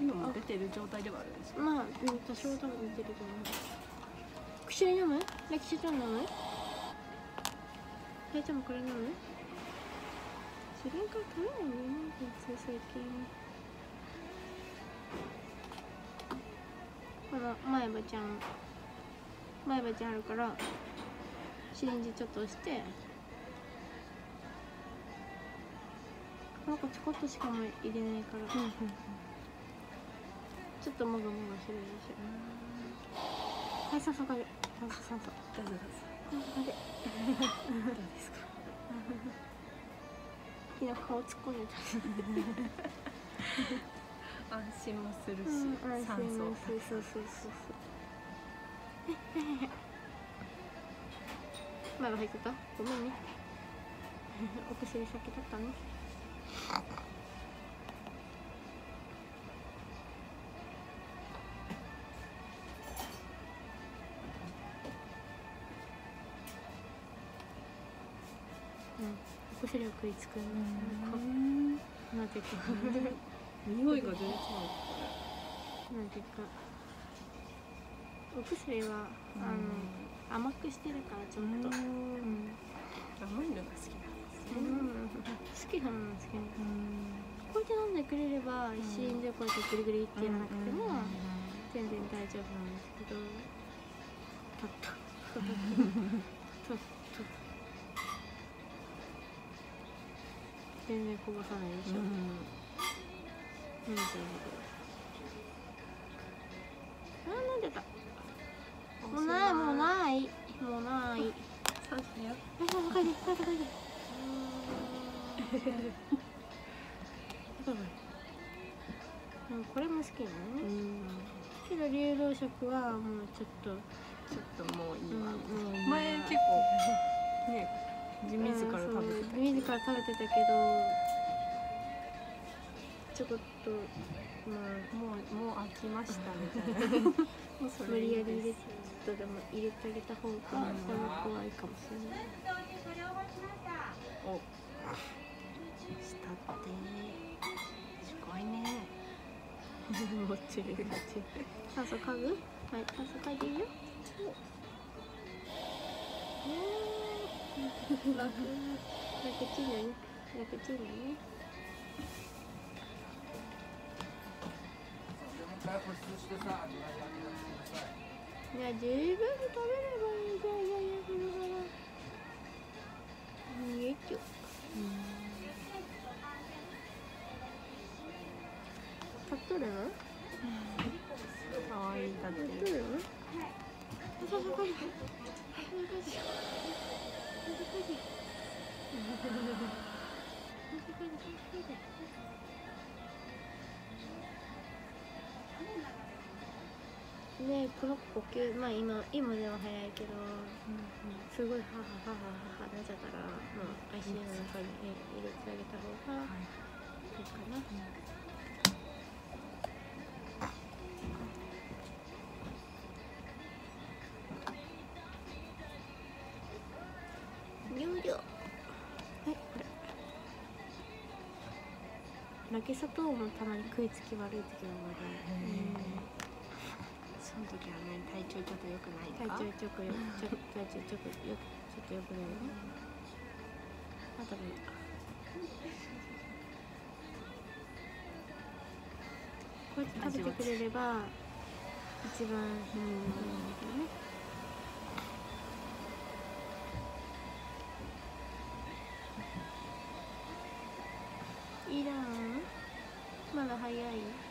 今も出てる状態ではあるんですか？ まあ多少多分出てると思う。薬飲む？レキシトン飲む？大ちゃんもこれ飲む？自分から食べないんだよね、最近。この前歯ちゃんあるからシリンジちょっと押して、なんかちょこっとしかも入れないから、ちょっともごもごするでしょ。はい、酸素かけ、酸素。どうぞ。どうですか？昨日顔突っ込んでた。 安心もするし、酸素。 そう。まだ入ってた？ごめんね。お薬先だったね。お薬を食いつくんなぜか。 匂いが出ちゃう。 なぜか。お薬は甘くしてるからちょっと。甘いのが好きなんですね。 好きなの好きなの。こうやって飲んでくれればシリンジでこうやってグリグリってやらなくても全然大丈夫なんですけど。全然こぼさないでしょ。飲んでた。もうない。 そうだよ。 これも好きなのね。けど流動食はもうちょっともういいわ。前結構ね、自ら食べてたけど、ちょこっともう飽きましたみたいな。 無理やり入れて、ちょっとでも入れてあげた方が怖いかもしれない。 お、したってすごいね。もっちり。 酸素嗅ぐ？はい、酸素嗅いでいいよ。楽ちんだね。いや、十分食べればいいじゃん。よいしょ。立っとるの？ かわいいだって。 立っとるの？ね、この呼吸、まあ今では早いけど、すごいははなっちゃったら、もう ICU の中に入れてあげた方がいいかな。よいしょ。はい、これ。ラケ砂糖もたまに食いつき悪い時がある。 その時はね、体調ちょっと良くないか？ 体調ちょっと良くないね。あともいいか。こうやって食べてくれれば一番いいんだけどね。いらん？まだ早い？